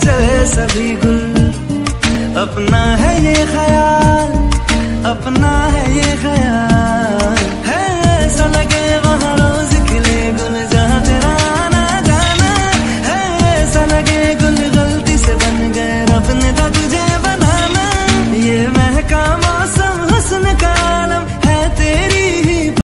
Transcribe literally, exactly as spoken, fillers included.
चले सभी गुल। अपना है ये ख्याल, अपना है ये ख्याल, है ऐसा लगे